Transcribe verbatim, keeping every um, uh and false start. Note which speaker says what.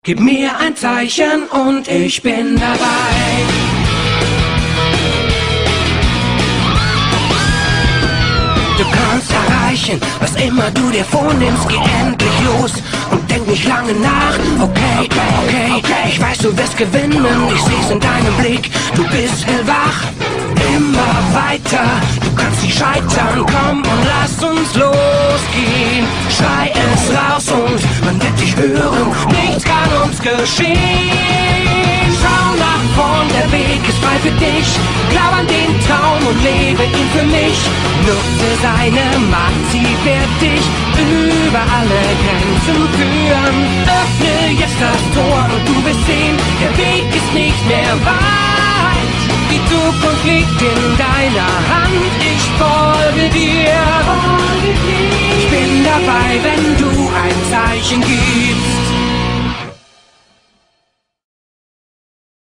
Speaker 1: Gib mir ein Zeichen und ich bin dabei. Du kannst erreichen, was immer du dir vornimmst, geh endlich los und denk nicht lange nach. Okay, okay, okay, ich weiß, du wirst gewinnen, ich seh's in deinem Blick, du bist hellwach. Immer weiter, du kannst nicht scheitern, komm und lass uns losgehen. Schrei es raus und man wird dich hören, nichts kann uns geschehen. Schau nach vorn, der Weg ist frei für dich, glaub an den Traum und lebe ihn für mich. Nutze seine Macht, sie wird dich über alle Grenzen führen. Öffne jetzt das Tor und du wirst sehen, der Weg ist nicht mehr weit. Die Zukunft liegt in deiner Hand, ich folge dir. Ich bin dabei, wenn du ein Zeichen gibst.